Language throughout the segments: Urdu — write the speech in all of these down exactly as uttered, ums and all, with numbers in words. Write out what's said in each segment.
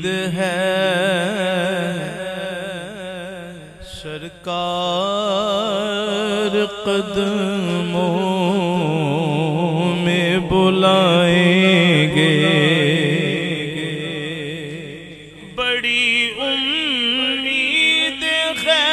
امید ہے سرکار قدموں میں بلائیں گے بڑی امید ہے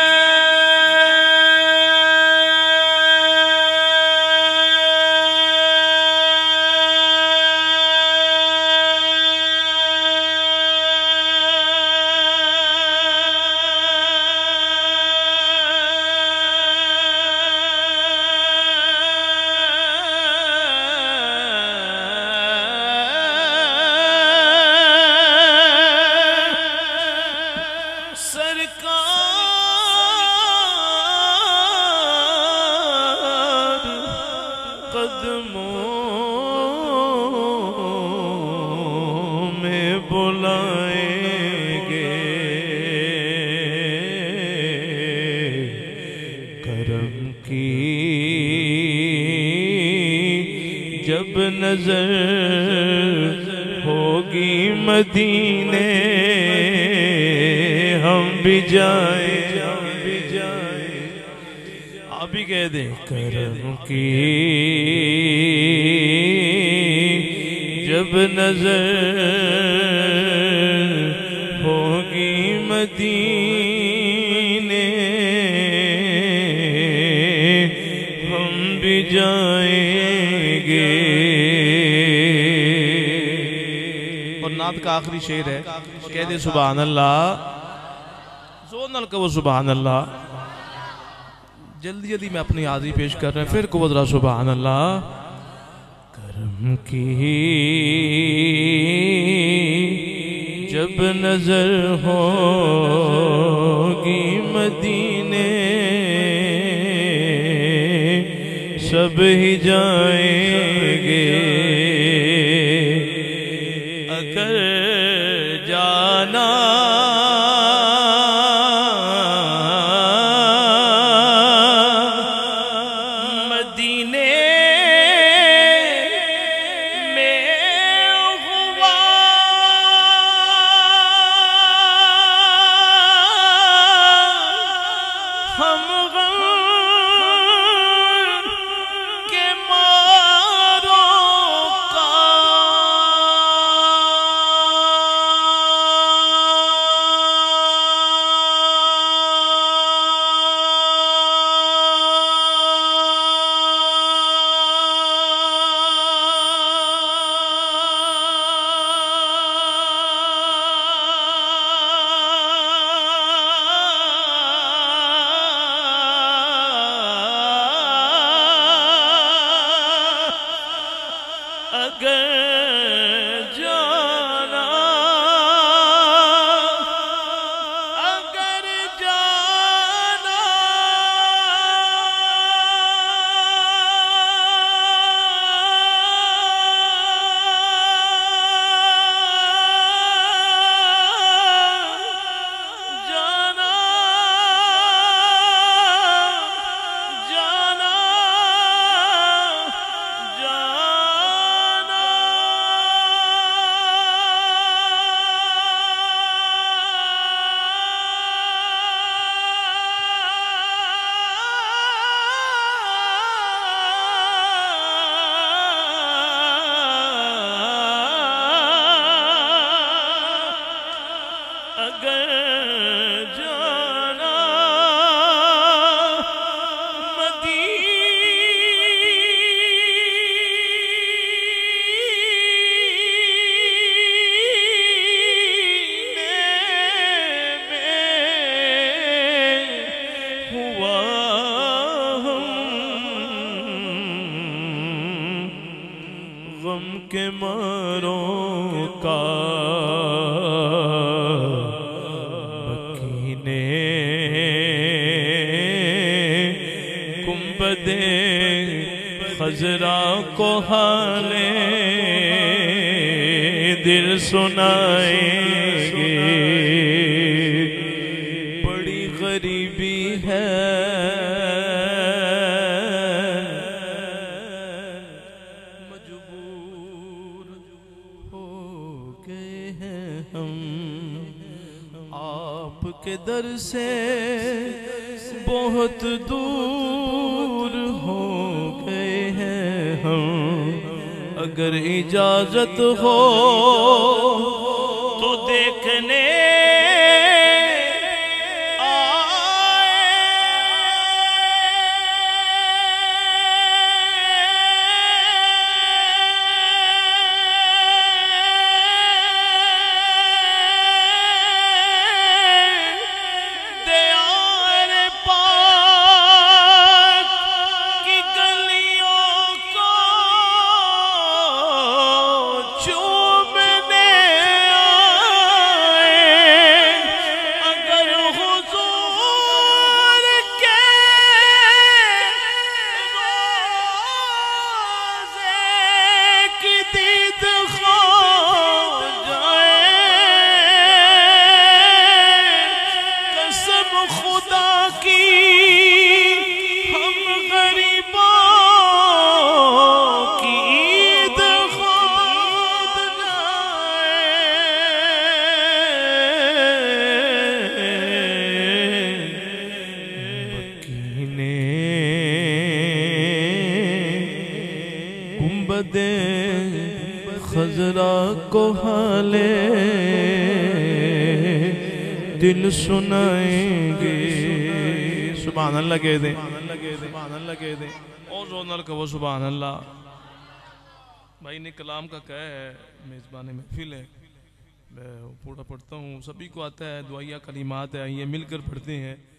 جب نظر ہوگی مدینے ہم بھی جائیں آپ بھی کہہ دیں کرم کی جب نظر ہوگی مدینے ہم بھی جائیں اور نعت کا آخری شعر ہے کہہ دے سبحان اللہ زور نال کہو سبحان اللہ جلدی جلدی میں اپنی حاضری پیش کر رہے ہیں پھر کو ذرا سبحان اللہ کرم کی جب نظر ہوگی مدینے سب ہی جائیں گے اگر جانا مدینے میں ہوا ہم غم غم کے ماروں کا مکینے گنبد خضرا کو حالے دل سنائیں گے بڑی غریبی ہے گئے ہیں ہم آپ کے در سے بہت دور ہو گئے ہیں ہم اگر اجازت ہو تو دیکھنے خضرا کو حالے دل سنائیں گے سبحان اللہ کہہ دیں سبحان اللہ کہہ دیں اور زونر کا وہ سبحان اللہ بھائی نے کلام کا کہا ہے میزبان محفل ہے میں پورا پڑھتا ہوں سبھی کو آتا ہے دعائیہ کلمات ہیں یہ مل کر پڑھتے ہیں